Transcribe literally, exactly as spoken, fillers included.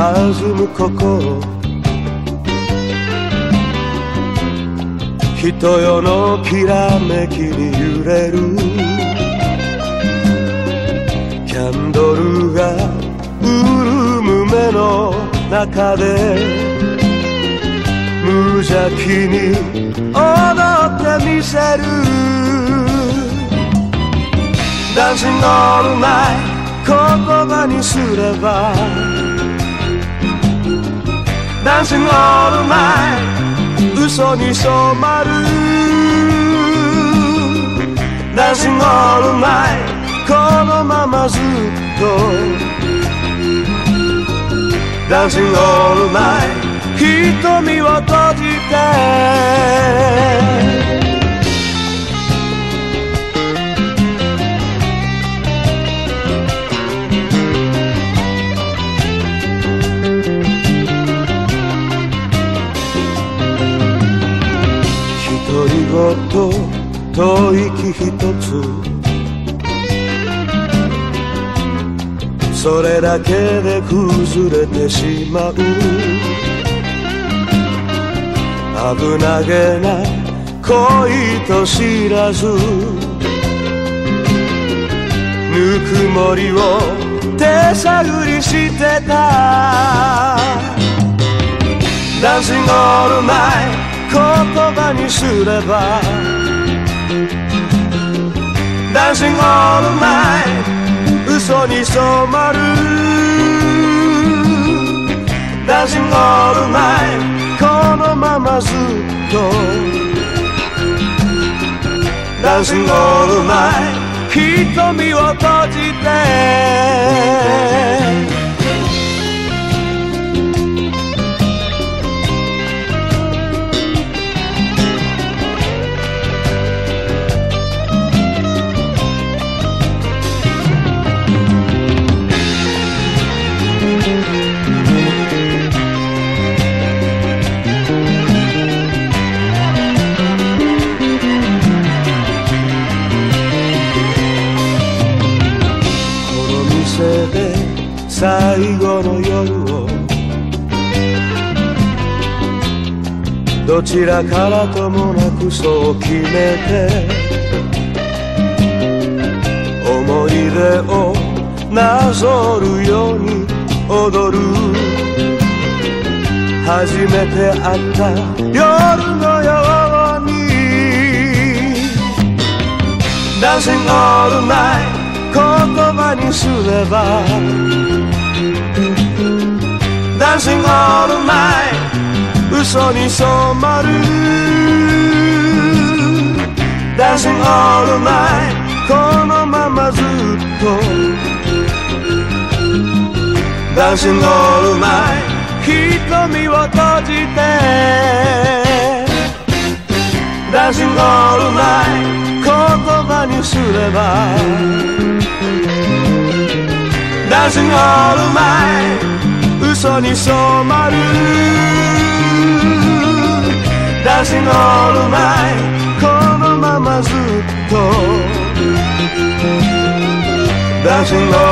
弾む心、人よのきらめきに揺れるキャンドルが潤む目の中で無邪気に踊ってみせる Dancing all night 言葉にすれば Dancing all night 嘘に染まる Dancing all night このままずっと Dancing all night 瞳を閉じて独り言吐息ひとつそれだけで崩れてしまう危なげな恋と知らずぬくもりを手探りしてた Dancing all night 言葉にすれば Dancing all night 嘘に染まる Dancing all night このままずっと Dancing all night 瞳を閉じて最後の夜をどちらからともなくそう決めて思い出をなぞるように踊る初めて会った夜のように Dancing all night 言葉にすれば Dancing all night 嘘に染まる Dancing all night このままずっと Dancing all night 瞳を閉じて Dancing all night 言葉にすれば Dancing all night 嘘に染まる Dancing all night このままずっと Dancing all